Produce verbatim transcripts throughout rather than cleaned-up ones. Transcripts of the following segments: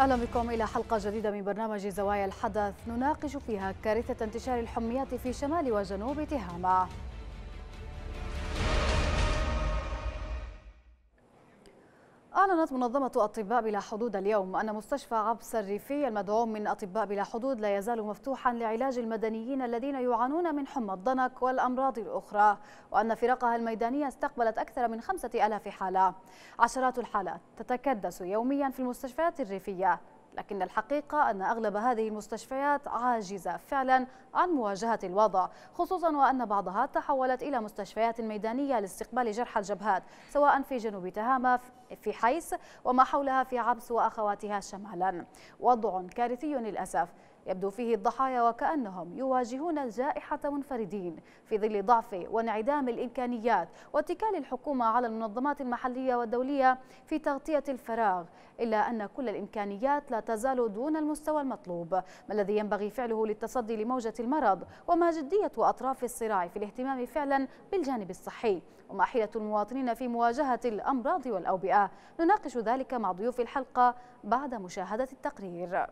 أهلا بكم إلى حلقة جديدة من برنامج زوايا الحدث نناقش فيها كارثة انتشار الحميات في شمال وجنوب تهامة. أعلنت منظمة أطباء بلا حدود اليوم أن مستشفى عبس الريفي المدعوم من أطباء بلا حدود لا يزال مفتوحا لعلاج المدنيين الذين يعانون من حمى الضنك والأمراض الأخرى، وأن فرقها الميدانية استقبلت أكثر من خمسة آلاف حالة. عشرات الحالات تتكدس يوميا في المستشفيات الريفية، لكن الحقيقة أن أغلب هذه المستشفيات عاجزة فعلا عن مواجهة الوضع، خصوصا وأن بعضها تحولت إلى مستشفيات ميدانية لاستقبال جرحى الجبهات سواء في جنوب تهامة في حيس وما حولها في عبس وأخواتها شمالا. وضع كارثي للأسف يبدو فيه الضحايا وكأنهم يواجهون الجائحة منفردين في ظل ضعف وانعدام الإمكانيات واتكال الحكومة على المنظمات المحلية والدولية في تغطية الفراغ، إلا أن كل الإمكانيات لا تزال دون المستوى المطلوب. ما الذي ينبغي فعله للتصدي لموجة المرض؟ وما جدية أطراف الصراع في الاهتمام فعلا بالجانب الصحي؟ وما حيلة المواطنين في مواجهة الأمراض والأوبئة؟ نناقش ذلك مع ضيوف الحلقة بعد مشاهدة التقرير.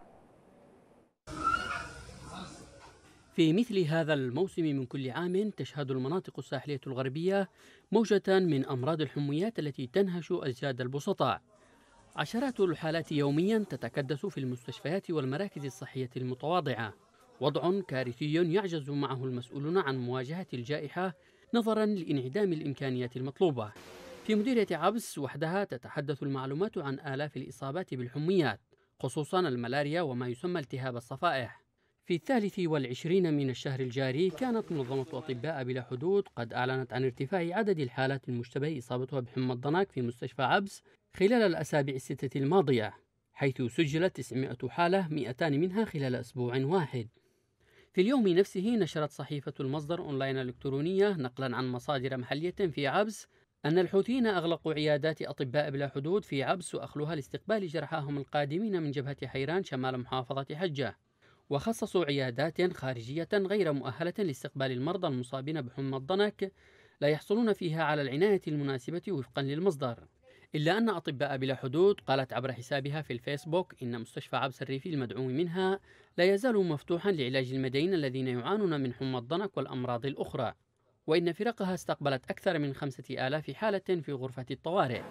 في مثل هذا الموسم من كل عام تشهد المناطق الساحلية الغربية موجة من أمراض الحميات التي تنهش أجساد البسطاء. عشرات الحالات يوميا تتكدس في المستشفيات والمراكز الصحية المتواضعة، وضع كارثي يعجز معه المسؤولون عن مواجهة الجائحة نظرا لانعدام الإمكانيات المطلوبة. في مديرية عبس وحدها تتحدث المعلومات عن آلاف الإصابات بالحميات، خصوصا الملاريا وما يسمى التهاب الصفائح. في الثالث والعشرين من الشهر الجاري كانت منظمة أطباء بلا حدود قد أعلنت عن ارتفاع عدد الحالات المشتبه إصابتها بحمى الضنك في مستشفى عبس خلال الأسابيع الستة الماضية، حيث سجلت تسعمائة حالة، مئتان منها خلال أسبوع واحد. في اليوم نفسه نشرت صحيفة المصدر أونلاين الإلكترونية نقلا عن مصادر محلية في عبس أن الحوثيين أغلقوا عيادات أطباء بلا حدود في عبس وأخلوها لاستقبال جرحاهم القادمين من جبهة حيران شمال محافظة حجة، وخصصوا عيادات خارجية غير مؤهلة لاستقبال المرضى المصابين بحمى الضنك لا يحصلون فيها على العناية المناسبة وفقا للمصدر. إلا أن أطباء بلا حدود قالت عبر حسابها في الفيسبوك إن مستشفى عبس الريفي المدعوم منها لا يزال مفتوحا لعلاج المدنيين الذين يعانون من حمى الضنك والأمراض الأخرى، وإن فرقها استقبلت أكثر من خمسة آلاف حالة في غرفة الطوارئ.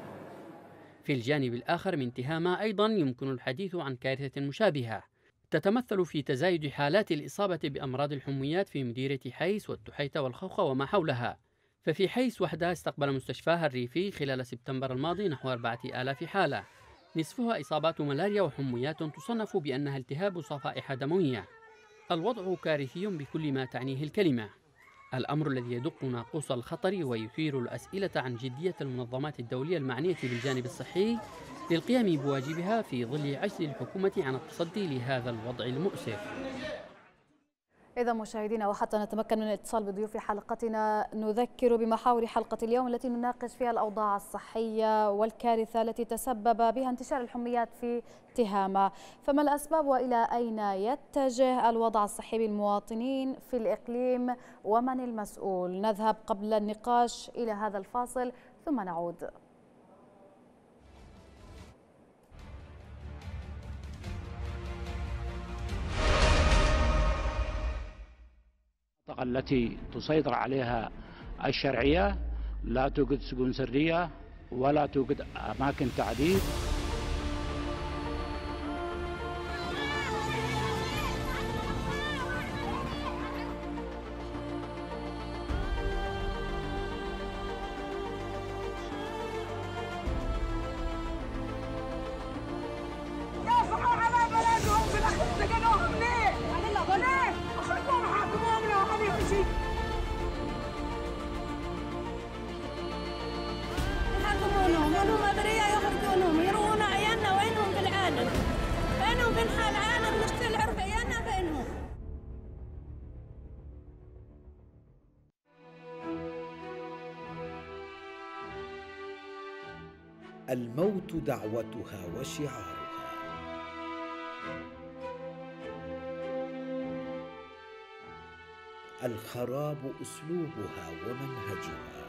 في الجانب الآخر من تهامة أيضا يمكن الحديث عن كارثة مشابهة تتمثل في تزايد حالات الإصابة بأمراض الحميات في مديرية حيس والتحيتة والخوخة وما حولها. ففي حيس وحدها استقبل مستشفاها الريفي خلال سبتمبر الماضي نحو أربعة آلاف حالة، نصفها إصابات ملاريا وحميات تصنف بأنها التهاب صفائح دموية. الوضع كارثي بكل ما تعنيه الكلمة، الأمر الذي يدق ناقوس الخطر ويثير الأسئلة عن جدية المنظمات الدولية المعنية بالجانب الصحي للقيام بواجبها في ظل عجز الحكومة عن التصدي لهذا الوضع المؤسف. إذا مشاهدينا، وحتى نتمكن من الاتصال بضيوف حلقتنا نذكر بمحاور حلقة اليوم التي نناقش فيها الأوضاع الصحية والكارثة التي تسبب بها انتشار الحميات في تهامة. فما الأسباب وإلى أين يتجه الوضع الصحي بالمواطنين في الإقليم ومن المسؤول؟ نذهب قبل النقاش إلى هذا الفاصل ثم نعود. التي تسيطر عليها الشرعية لا توجد سجون سرية ولا توجد أماكن تعذيب. الموت دعوتها وشعارها. الخراب أسلوبها ومنهجها.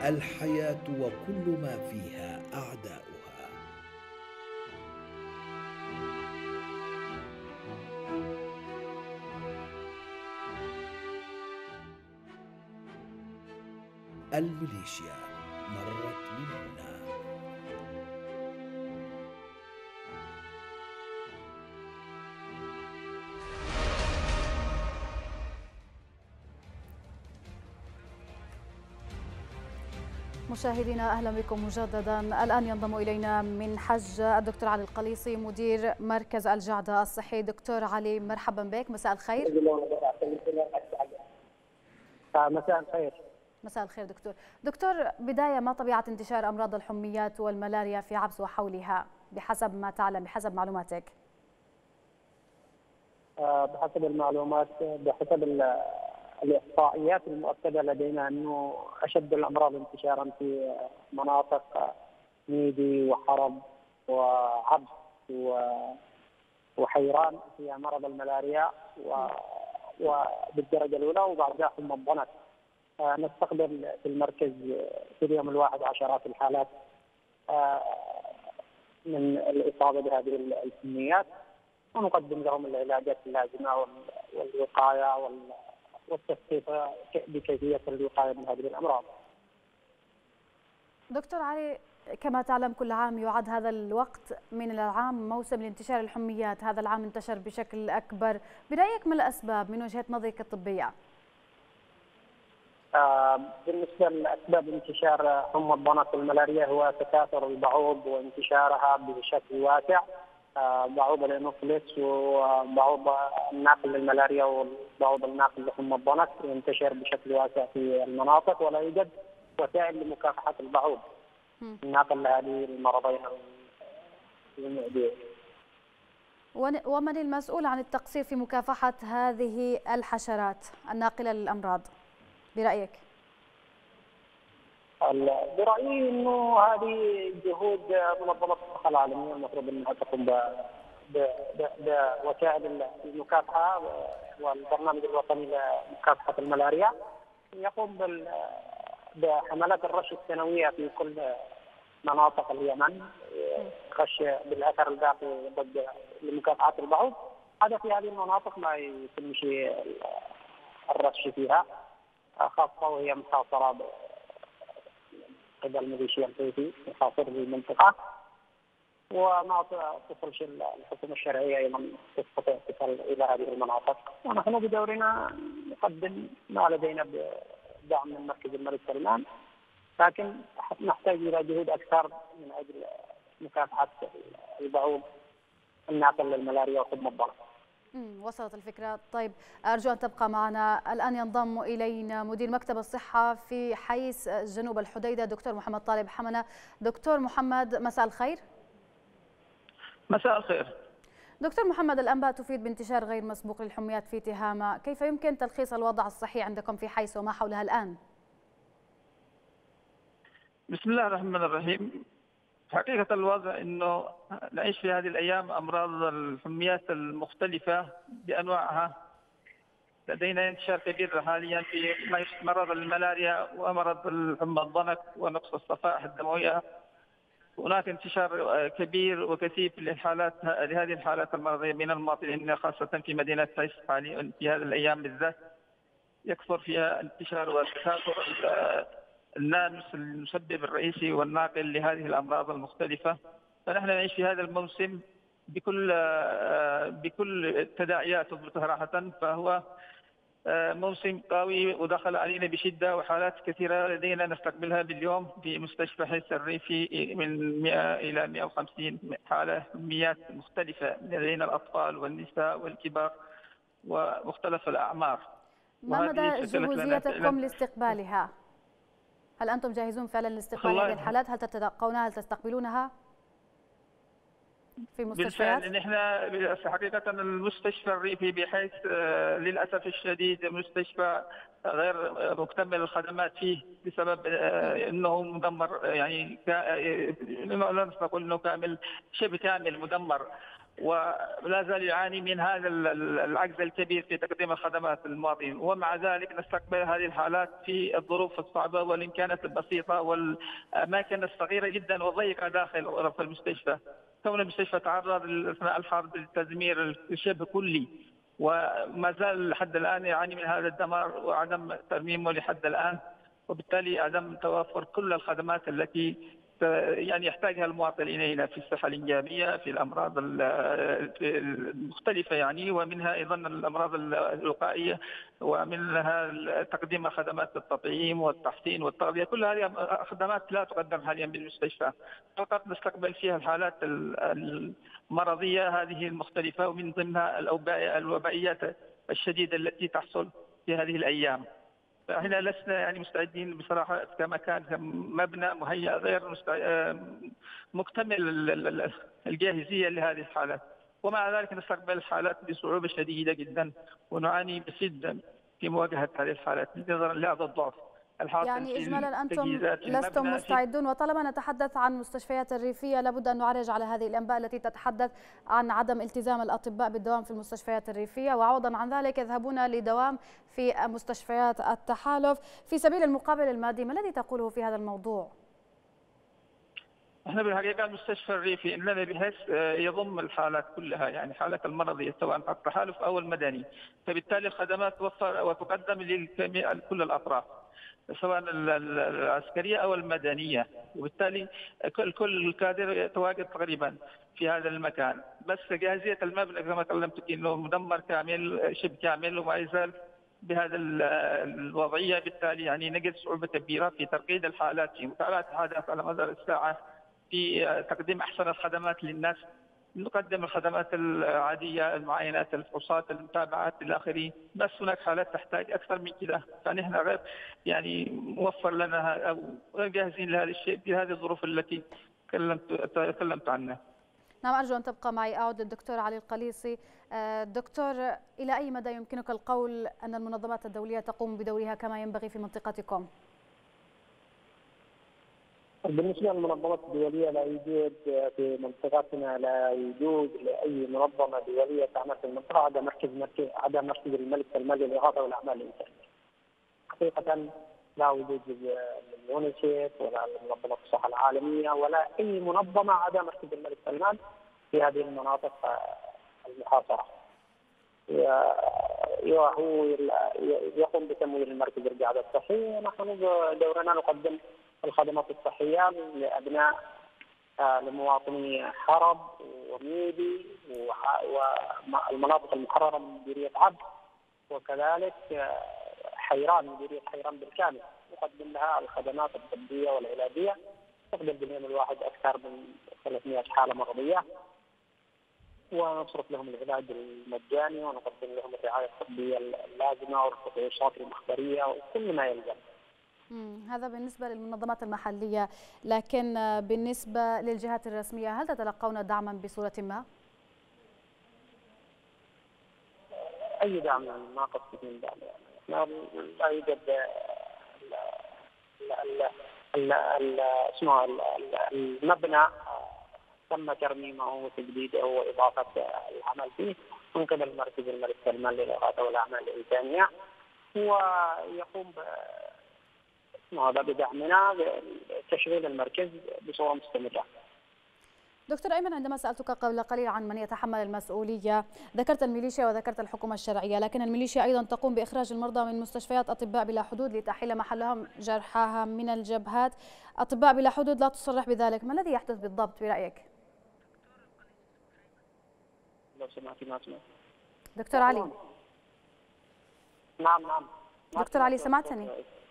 الحياة وكل ما فيها أعداؤها. الميليشيا مرت من هنا. مشاهدينا أهلا بكم مجددا. الآن ينضم إلينا من حج الدكتور علي القليصي مدير مركز الجعدة الصحي. دكتور علي مرحبا بك، مساء الخير. مساء الخير. مساء الخير دكتور. دكتور، بداية، ما طبيعة انتشار أمراض الحميات والملاريا في عبس وحولها بحسب ما تعلم، بحسب معلوماتك؟ بحسب المعلومات، بحسب الإحصائيات المؤكدة لدينا أنه أشد الأمراض انتشارا في مناطق نيدي وحرب وعبس وحيران هي مرض الملاريا وبالدرجة الأولى، وبعدها حمى الضنك. نستقبل في المركز في اليوم الواحد عشرات الحالات من الإصابة بهذه الحميات، ونقدم لهم العلاجات اللازمة والوقاية والتثقيف بكيفية الوقاية من هذه الأمراض. دكتور علي، كما تعلم كل عام يعد هذا الوقت من العام موسم لانتشار الحميات، هذا العام انتشر بشكل أكبر. برأيك ما الأسباب من وجهة نظرك الطبية؟ آه بالنسبة لأسباب انتشار حمى الضنك والملاريا هو تكاثر البعوض وانتشارها بشكل واسع. آه بعوض الانوفيليس وبعوض الناقل للملاريا والبعوض الناقل لحمى الضنك ينتشر بشكل واسع في المناطق، ولا يوجد وسائل لمكافحة البعوض الناقل لهذه المرضين المعديين. ومن المسؤول عن التقصير في مكافحة هذه الحشرات الناقلة للأمراض برأيك؟ برأيي أنه هذه جهود منظمة الصحة العالمية المفروض أنها تقوم بوسائل المكافحة، والبرنامج الوطني لمكافحة الملاريا يقوم بحملات الرش السنوية في كل مناطق اليمن، رش بالأثر الباقي ضد لمكافحة البعوض. هذا في هذه المناطق ما يتم شيء الرش فيها، خاصة وهي محاصرة قبل ميليشيا الحوثي محاصر المنطقة، وما تصلش الحكومة الشرعية أيضا تستطيع تصل إلى هذه المناطق. ونحن بدورنا نقدم ما لدينا بدعم من مركز الملك سلمان، لكن نحتاج إلى جهود أكثر من أجل مكافحة البعوض الناقل للملاريا وحمى الضنك. وصلت الفكرة. طيب، أرجو أن تبقى معنا. الآن ينضم إلينا مدير مكتب الصحة في حيث جنوب الحديدة دكتور محمد طالب حمنة. دكتور محمد، مساء الخير. مساء الخير. دكتور محمد، الأنباء تفيد بانتشار غير مسبوق للحميات في تهامة، كيف يمكن تلخيص الوضع الصحي عندكم في حيث وما حولها الآن؟ بسم الله الرحمن الرحيم. حقيقة الوضع أنه نعيش في هذه الأيام أمراض الحميات المختلفة بأنواعها. لدينا انتشار كبير حاليا في مرض الملاريا ومرض الحمى الضنك ونقص الصفائح الدموية. هناك انتشار كبير وكثيف للحالات لهذه الحالات المرضية من المواطنين، خاصة في مدينة تعز حاليا في هذه الأيام بالذات يكثر فيها انتشار وتكاثر النانوس المسبب الرئيسي والناقل لهذه الأمراض المختلفة. فنحن نعيش في هذا الموسم بكل بكل تداعياته صراحة، فهو موسم قوي ودخل علينا بشدة، وحالات كثيرة لدينا نستقبلها باليوم في مستشفى حيس الريفي من مئة إلى مئة وخمسين حالة حميات مختلفة. لدينا الأطفال والنساء والكبار ومختلف الأعمار. ما مدى جهوزيتكم لاستقبالها؟ هل أنتم جاهزون فعلا لاستقبال هذه الحالات؟ هل تتلقونها؟ هل تستقبلونها في مستشفيات؟ بالفعل نحن حقيقة المستشفى الريفي بحيث للأسف الشديد مستشفى غير مكتمل الخدمات فيه بسبب أنه مدمر، يعني لا نقول أنه كامل، شبه كامل مدمر. ولا زال يعاني من هذا العجز الكبير في تقديم الخدمات للمواطنين. ومع ذلك نستقبل هذه الحالات في الظروف الصعبة والإمكانات البسيطة والأماكن الصغيرة جدا والضيقة داخل غرف المستشفى. كون المستشفى تعرض أثناء الحرب للتدمير الشبه كلي، وما زال لحد الآن يعاني من هذا الدمار وعدم ترميمه لحد الآن، وبالتالي عدم توافر كل الخدمات التي يعني يحتاجها المواطن إلينا في الصحة الإنجابية، في الأمراض المختلفة يعني، ومنها أيضا الأمراض الوقائية، ومنها تقديم خدمات التطعيم والتحسين والتغذية. كل هذه خدمات لا تقدم حاليا بالمستشفى، فقط نستقبل فيها الحالات المرضية هذه المختلفة، ومن ضمنها الوبائيات الشديدة التي تحصل في هذه الأيام. احنا لسنا يعني مستعدين بصراحه كما كان مبنى مهيأ غير مكتمل الجاهزيه لهذه الحالات، ومع ذلك نستقبل الحالات بصعوبه شديده جدا، ونعاني بشده في مواجهه هذه الحالات نظرا لهذا الضعف الحاصل. يعني اجمالا انتم لستم مستعدون، وطالما نتحدث عن مستشفيات الريفيه لابد ان نعرج على هذه الانباء التي تتحدث عن عدم التزام الاطباء بالدوام في المستشفيات الريفيه، وعوضا عن ذلك يذهبون لدوام في مستشفيات التحالف في سبيل المقابل المادي. ما الذي تقوله في هذا الموضوع؟ احنا بالحقيقه المستشفى الريفي اننا بحيث يضم الحالات كلها، يعني حالات المرضيه سواء التحالف او المدني، فبالتالي الخدمات توفر وتقدم لكل الاطراف سواء العسكريه او المدنيه، وبالتالي كل الكادر يتواجد تقريبا في هذا المكان. بس جاهزيه المبنى كما تكلمت انه مدمر كامل شبه كامل وما يزال بهذا الوضعيه، بالتالي يعني نجد صعوبه كبيره في ترقيد الحالات، في متابعه الحالات على مدار الساعه، في تقديم احسن الخدمات للناس. نقدم الخدمات العاديه، المعاينات، الفحوصات، المتابعات الى اخره، بس هناك حالات تحتاج اكثر من كذا، فنحن غير يعني موفر لنا او غير جاهزين لهذا الشيء بهذه الظروف التي تكلمت تكلمت عنها. نعم، ارجو ان تبقى معي. اعود الدكتور علي القليصي. دكتور، الى اي مدى يمكنك القول ان المنظمات الدوليه تقوم بدورها كما ينبغي في منطقتكم؟ بالنسبه للمنظمات الدوليه لا يوجد في منطقتنا لا وجود لاي منظمه دوليه تعمل في المنطقه عدا مركز مركز عدا مركز الملك سلمان للاغاثه والاعمال الانسانيه. حقيقه لا وجود لليونيسيف ولا لمنظمه الصحه العالميه ولا اي منظمه عدا مركز الملك سلمان في هذه المناطق المحاصره. هو يقوم بتمويل المركز الرعايه الصحيه، ونحن دورنا نقدم الخدمات الصحيه لابناء لمواطني حرب وميدي والمناطق المحرره من مديريه عبد، وكذلك حيران مديريه حيران بالكامل نقدم لها الخدمات الطبيه والعلاجيه. نقدم باليوم الواحد اكثر من ثلاثمئة حاله مرضيه، ونصرف لهم العلاج المجاني، ونقدم لهم الرعايه الطبيه اللازمه والفحوصات المخبريه وكل ما يلزم. هذا بالنسبة للمنظمات المحلية، لكن بالنسبة للجهات الرسمية هل تتلقون دعما بصورة ما؟ أي دعم ما قصدك من دعم، يعني لا يوجد اسمه المبنى تم ترميمه وتجديده وإضافة العمل فيه من قبل مركز الملك سلمان للإغاثة والأعمال الإنسانية، ويقوم هذا بدعمنا تشغيل المركز بصورة مستمرة. دكتور أيمن، عندما سألتك قبل قليل عن من يتحمل المسؤولية ذكرت الميليشيا وذكرت الحكومة الشرعية، لكن الميليشيا أيضا تقوم بإخراج المرضى من مستشفيات أطباء بلا حدود لتحيل محلهم جرحاها من الجبهات. أطباء بلا حدود لا تصرح بذلك، ما الذي يحدث بالضبط برأيك؟ لو سمعتي ما سمعت. دكتور علي. نعم نعم. دكتور علي سمعتني؟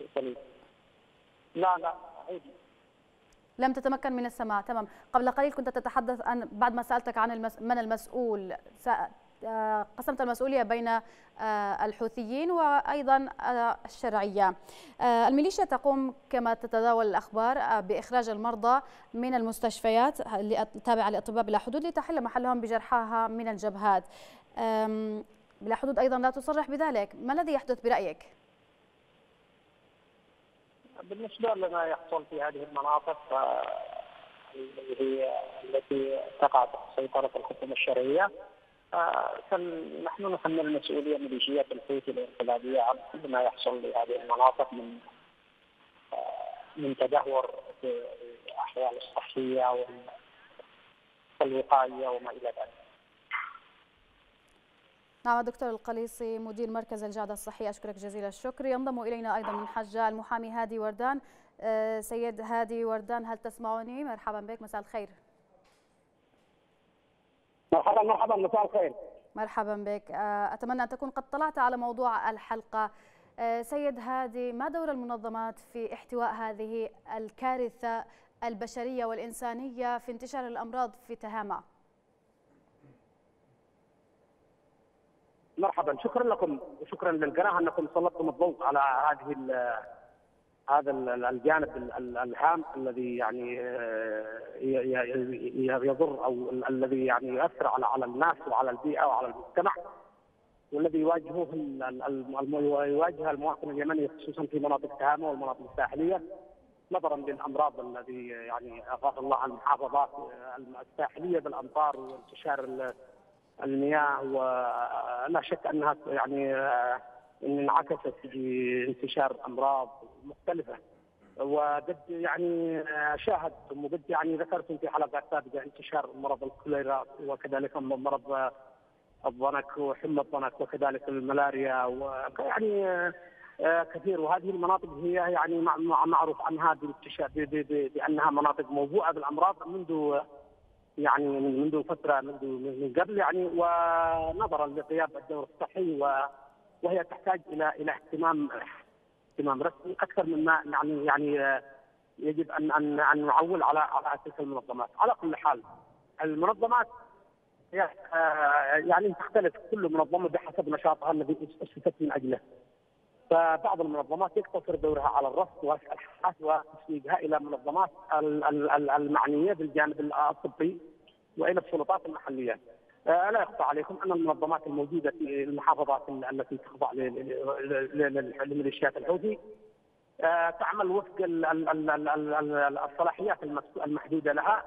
لا لا عادي. لم تتمكن من السماع، تمام. قبل قليل كنت تتحدث عن بعد ما سألتك عن المس... من المسؤول، قسمت المسؤولية بين الحوثيين وأيضا الشرعية. الميليشيا تقوم كما تتداول الأخبار بإخراج المرضى من المستشفيات التابعة لأطباء بلا حدود لتحل محلهم بجرحاها من الجبهات. بلا حدود أيضا لا تصرح بذلك، ما الذي يحدث برأيك؟ بالنسبة لما يحصل في هذه المناطق هي التي تقع تحت سيطرة الحكومة الشرعية. فنحن نحمل المسؤولية ميليشيات الحوثي الانقلابية عن كل ما يحصل لهذه المناطق من من تدهور في الأحوال الصحية والوقائية وما إلى ذلك. نعم الدكتور القليصي مدير مركز الجعدة الصحية، أشكرك جزيل الشكر. ينضم إلينا أيضا من حجة المحامي هادي وردان. سيد هادي وردان، هل تسمعني؟ مرحبا بك، مساء الخير. مرحبا مرحبا مساء الخير. مرحبا بك. أتمنى أن تكون قد طلعت على موضوع الحلقة. سيد هادي، ما دور المنظمات في احتواء هذه الكارثة البشرية والإنسانية في انتشار الأمراض في تهامة؟ مرحبا، شكرا لكم وشكرا للقناة أنكم سلطتم الضوء على هذه هذا الجانب الهام الذي يعني يضر او الذي يعني يؤثر على على الناس وعلى البيئه وعلى المجتمع، والذي يواجهه يواجه المواطن اليمني خصوصا في مناطق تهامه والمناطق الساحليه، نظرا للامراض الذي يعني اغاث الله عن المحافظات الساحليه بالامطار وانتشار المياه، ولا شك انها يعني انعكست في انتشار امراض مختلفه. وقد يعني شاهدتم وقد يعني ذكرتم في حلقات سابقه انتشار مرض الكوليرا وكذلك مرض الضنك وحمى الضنك وكذلك الملاريا ويعني كثير. وهذه المناطق هي يعني معروف عنها بانها مناطق موبوءه بالامراض منذ يعني منذ فتره منذ من قبل يعني، ونظرا لغياب الدور الصحي وهي تحتاج الى الى اهتمام اهتمام رسمي اكثر مما يعني يعني يجب ان ان ان نعول على على تلك المنظمات. على كل حال المنظمات يعني تختلف كل منظمه بحسب نشاطها الذي اسست من اجله. فبعض المنظمات يقتصر دورها على الرصد والابحاث وتسويقها الى منظمات المعنيه بالجانب الطبي والى السلطات المحليه. لا يخفى عليكم ان المنظمات الموجوده في المحافظات التي تخضع لميليشيات الحوثي تعمل وفق الصلاحيات المحدوده لها،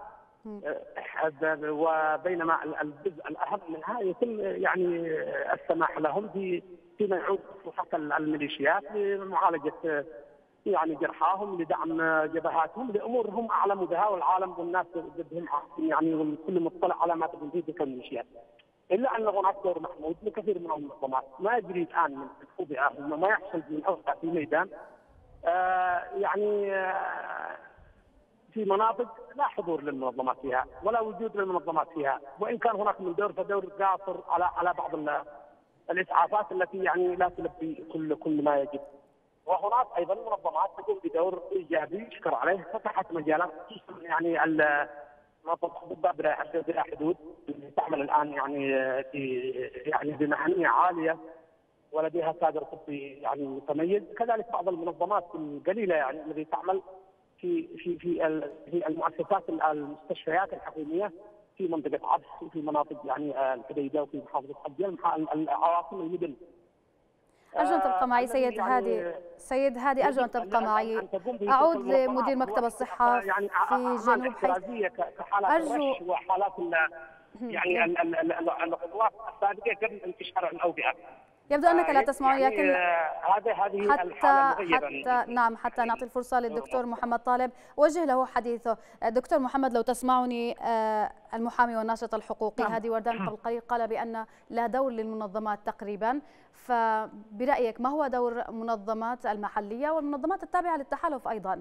وبينما الجزء الاهم منها يتم يعني السماح لهم فيما يعود مصلحه الميليشيات لمعالجه يعني جرحاهم، لدعم جبهاتهم، لامور هم اعلموا بها والعالم والناس ضدهم يعني والكل مطلع على ما تقوم به تلك الميليشيات. الا ان هناك دور محمود لكثير من المنظمات. ما يجري الان من الخبئه وما يحصل من اوقات في الميدان آه يعني آه في مناطق لا حضور للمنظمات فيها ولا وجود للمنظمات فيها، وان كان هناك من دور فدور قاصر على على بعض الاسعافات التي يعني لا تلبي كل كل ما يجب. وهناك ايضا منظمات تقوم بدور ايجابي يشكر عليه، فتحت مجالات يعني منظمه اطباء بلا حدود تعمل الان يعني في يعني بمهنيه عاليه ولديها كادر طبي يعني متميز. كذلك بعض المنظمات القليله يعني التي تعمل في في في في المؤسسات المستشفيات الحكوميه في منطقه عبس وفي مناطق يعني الحديده وفي محافظه حجه العواصم المدن. أرجو أن تبقى معي سيد يعني هادي. سيد هادي أرجو أن تبقى معي. أعود لمدير مكتب الصحة يعني في جنوب حيث كحالات الرش وحالات يعني الخطوات السابقة قبل انتشار الأوبئة. يبدو أنك لا تسمعني، يعني لكن هذا هذه حتى الحالة حتى نعم حتى نعطي الفرصة للدكتور محمد طالب وجه له حديثه. دكتور محمد لو تسمعني، المحامي والناشط الحقوقي هادي وردان قبل قليل قال بأن لا دور للمنظمات تقريبا، فبرأيك ما هو دور منظمات المحلية والمنظمات التابعة للتحالف أيضا؟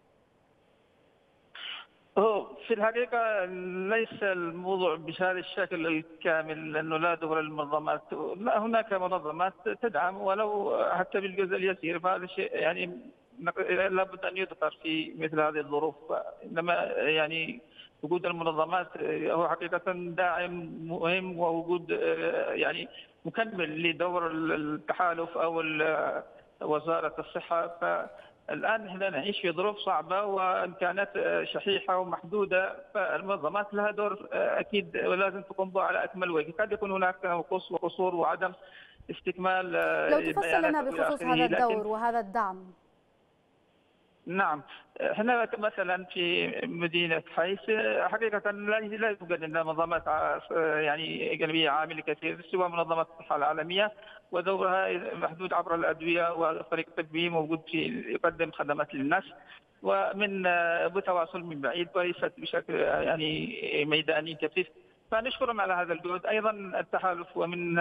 في الحقيقة ليس الموضوع بهذا الشكل الكامل، لأنه لا دور للمنظمات. لا، هناك منظمات تدعم ولو حتى بالجزء اليسير، فهذا شيء يعني لابد أن يذكر في مثل هذه الظروف. إنما يعني وجود المنظمات هو حقيقة داعم مهم ووجود يعني مكمل لدور التحالف أو وزارة الصحة. فالآن احنا نعيش في ظروف صعبة وإمكانات شحيحة ومحدودة، فالمنظمات لها دور أكيد ولازم تقوم به على أكمل وجه. قد يكون هناك نقص وقصور وعدم استكمال. لو تفصل لنا بخصوص هذا الدور وهذا الدعم. نعم، احنا مثلا في مدينه حيث حقيقه لا لا توجد عندنا منظمات يعني قلبيه عامله كثير سوى منظمه الصحه العالميه، ودورها محدود عبر الادويه، وفريق طبي موجود في يقدم خدمات للناس ومن بتواصل من بعيد وليست بشكل يعني ميداني كثيف. فنشكرهم على هذا الجهد. ايضا التحالف ومن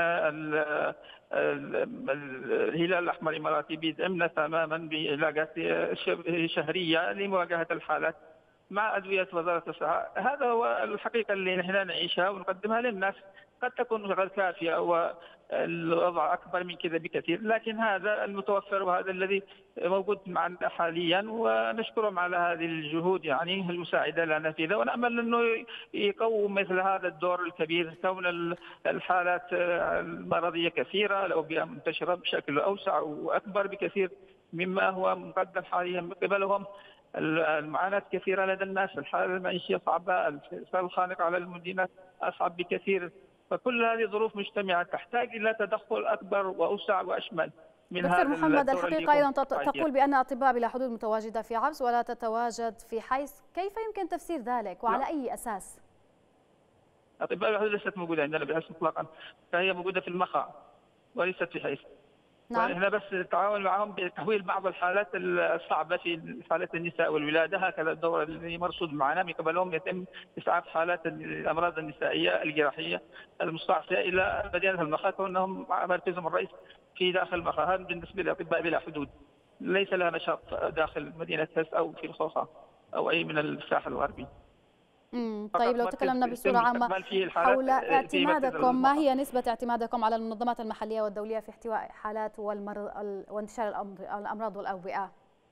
الهلال الاحمر الاماراتي بيدعمنا تماما بعلاجات شهريه لمواجهه الحالات مع ادويه وزاره الصحه. هذا هو الحقيقه اللي نحن نعيشها ونقدمها للناس. قد تكون غير كافيه والوضع اكبر من كذا بكثير، لكن هذا المتوفر وهذا الذي موجود معنا حاليا، ونشكرهم على هذه الجهود يعني المساعده لنا في ذا، ونامل انه يقوم مثل هذا الدور الكبير. كون الحالات المرضيه كثيره، الاوبئه منتشره بشكل اوسع واكبر بكثير مما هو مقدم حاليا من قبلهم. المعاناه كثيره لدى الناس، الحاله المعيشيه صعبه، الانفصال الخانق على المدينه اصعب بكثير. فكل هذه ظروف مجتمعه تحتاج الى تدخل اكبر واوسع واشمل من دكتور هذا محمد، الحقيقه ايضا الدور. تقول بان اطباء بلا حدود متواجده في عبس ولا تتواجد في حيث، كيف يمكن تفسير ذلك وعلى لا. اي اساس؟ اطباء بلا حدود ليست موجوده عندنا بحيث مطلقا، فهي موجوده في المخا وليست في حيث. نعم. احنا بس نتعاون معهم بتحويل بعض الحالات الصعبه في حالات النساء والولاده، هكذا الدور اللي مرصود معنا من قبلهم. يتم اسعاف حالات الامراض النسائيه الجراحيه المستعصيه الى مدينه المخا، كونهم مركزهم الرئيس في داخل المخا. هذا بالنسبه لاطباء بلا حدود، ليس لها نشاط داخل مدينه فاس او في الخوخه او اي من الساحل الغربي. امم طيب، لو تكلمنا بصوره عامه حول اعتمادكم، ما هي نسبه اعتمادكم على المنظمات المحليه والدوليه في احتواء حالات والمرض وانتشار الامراض والاوبئه؟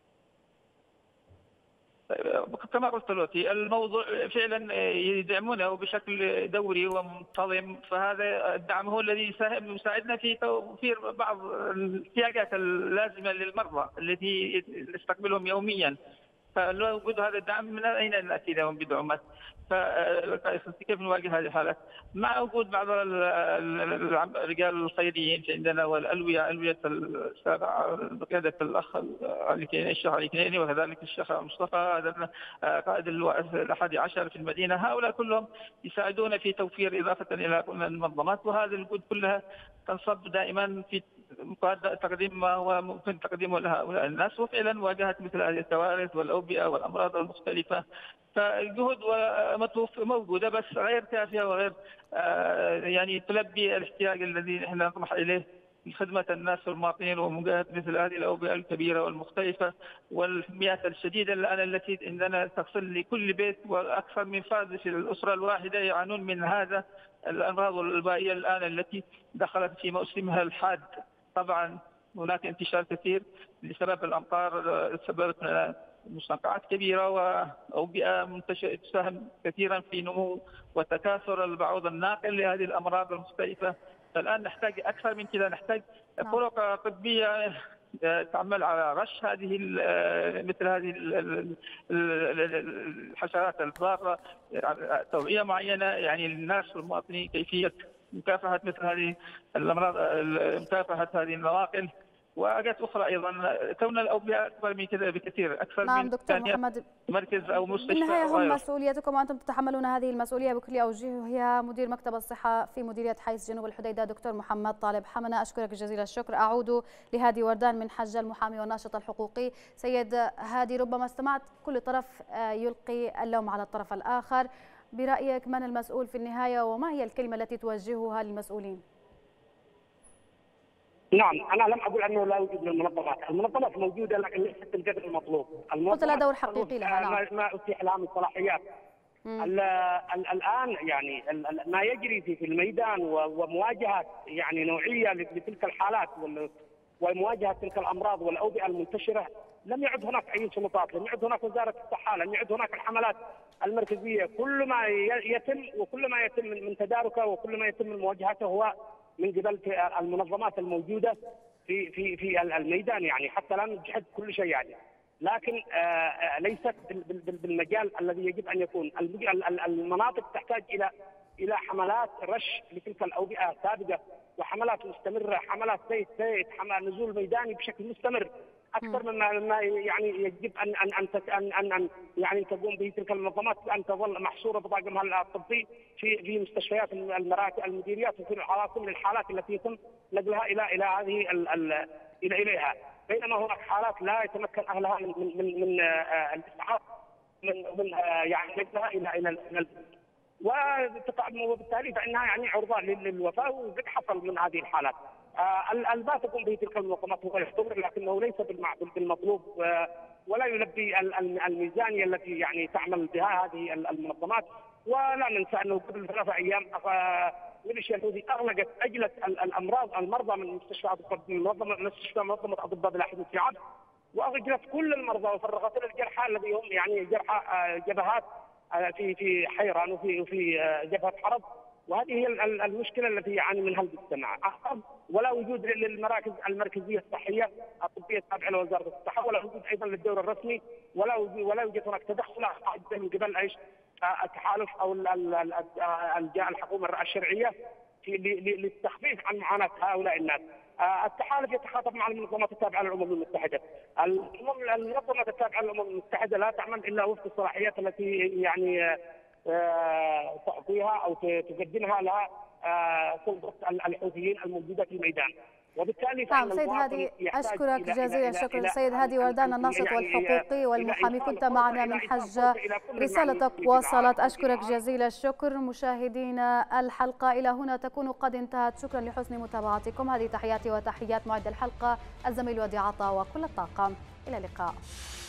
كما قلت لك، الموضوع فعلا يدعمونه بشكل دوري ومنتظم، فهذا الدعم هو الذي يساهم يساعدنا في توفير بعض الاحتياجات اللازمه للمرضى التي نستقبلهم يوميا. فلو وجود هذا الدعم من اين ناتي لهم بدعومات؟ فكيف نواجه هذه الحالات؟ مع وجود بعض الرجال الخيريين عندنا والالويه، الويه بقياده الاخ الشيخ علي كنيني وكذلك الشيخ مصطفى هذا قائد الأحادي عشر في المدينه، هؤلاء كلهم يساعدون في توفير اضافه الى المنظمات، وهذه الجهود كلها تنصب دائما في تقديم ما هو ممكن تقديمه لهؤلاء الناس، وفعلا واجهت مثل هذه الكوارث والاوبئه والامراض المختلفه. فالجهود موجوده بس غير كافيه وغير يعني تلبي الاحتياج الذي نحن نطمح اليه لخدمه الناس والمواطنين ومواجهه مثل هذه الاوبئه الكبيره والمختلفه والمياه الشديده الان التي عندنا تصل لكل بيت، واكثر من فرد في الاسره الواحده يعانون من هذا الامراض الوبائيه الان التي دخلت في موسمها الحاد. طبعا هناك انتشار كثير بسبب الامطار، سببت مستنقعات كبيره واوبئه منتشره تساهم كثيرا في نمو وتكاثر البعوض الناقل لهذه الامراض المختلفه. فالان نحتاج اكثر من كذا، نحتاج طرق طبيه تعمل على رش هذه مثل هذه الحشرات الضاره، توعيه معينه يعني للناس والمواطنين كيفيه مكافحه مثل هذه الامراض، مكافحه هذه النواقل. وحاجات اخرى ايضا، كون الاوبئه اكبر من كذا بكثير، اكثر نعم من دكتور محمد، مركز او مستشفى. بالنهايه هم مسؤوليتكم وانتم تتحملون هذه المسؤوليه بكل اوجهها. مدير مكتب الصحه في مديريه حيث جنوب الحديده دكتور محمد طالب حمنه، اشكرك جزيل الشكر. اعود لهادي وردان من حجه المحامي والناشط الحقوقي. سيد هادي، ربما استمعت كل طرف يلقي اللوم على الطرف الاخر، برايك من المسؤول في النهايه وما هي الكلمه التي توجهها للمسؤولين؟ نعم، أنا لم أقول أنه لا يوجد المنظمات، المنظمات موجودة لكن ليست بالقدر المطلوب. قلت لا دور حقيقي لها. نعم. ما أتيح لها من صلاحيات. الآن يعني ما يجري في الميدان ومواجهة يعني نوعية لتلك الحالات ومواجهة تلك الأمراض والأوبئة المنتشرة، لم يعد هناك أي سلطات، لم يعد هناك وزارة الصحة، لم يعد هناك الحملات المركزية. كل ما يتم وكل ما يتم من تداركه وكل ما يتم مواجهته هو من قبل المنظمات الموجوده في في في الميدان، يعني حتى لا نجحد كل شيء يعني، لكن ليست بالمجال الذي يجب ان يكون. المناطق تحتاج الى الى حملات رش لتلك الاوبئه سابقه، وحملات مستمره، حملات بيت بيت، حملات نزول ميداني بشكل مستمر اكثر مما مما يعني يجب ان ان ان ان ان, أن يعني تقوم به تلك المنظمات بان تظل محصوره بطاقمها الطبي في في مستشفيات المراكز المديريات وفي العواصم للحالات التي يتم نقلها الى الى هذه ال ال الى اليها، بينما هناك حالات لا يتمكن اهلها من من من, من الاسعاف من من يعني نقلها الى الى الى وبالتالي فانها يعني عرضه للوفاه، وقد حصل من هذه الحالات. البات تقوم به تلك المنظمات هو يحتضر، لكنه ليس بالمطلوب ولا يلبي الميزانيه التي يعني تعمل بها هذه المنظمات. ولا ننسى انه قبل ثلاثة ايام ميليشيا الحوثي اغلقت اجلت الامراض المرضى من مستشفى منظمه مستشفى منظمه اطباء بلا حدود في عدن، واغلقت كل المرضى وفرغت الجرحى الذي هم يعني جرحى جبهات في في حيران وفي وفي جبهه حرب، وهذه هي المشكله التي يعاني منها المجتمع. ولا وجود للمراكز المركزيه الصحيه الطبيه التابعه لوزاره الصحه، ولا وجود ايضا للدور الرسمي، ولا ولا يوجد هناك تدخل من قبل ايش التحالف او الحكومه الشرعيه للتخفيف عن معاناه هؤلاء الناس. التحالف يتخاطب مع المنظمات التابعه للامم المتحده. المنظمات التابعه للامم المتحده لا تعمل الا وفق الصلاحيات التي يعني تعطيها او تقدمها لها سلطه الحوثيين الموجوده في الميدان، وبالتالي نعم سيد هادي أشكرك جزيل الشكر. سيد هادي وردان الناشط والحقوقي والمحامي كنت معنا من حجة، رسالتك وصلت. أشكرك جزيل الشكر. مشاهدينا الحلقة إلى هنا تكون قد انتهت، شكرا لحسن متابعتكم. هذه تحياتي وتحيات معد الحلقة الزميل ودي عطا وكل الطاقم، إلى اللقاء.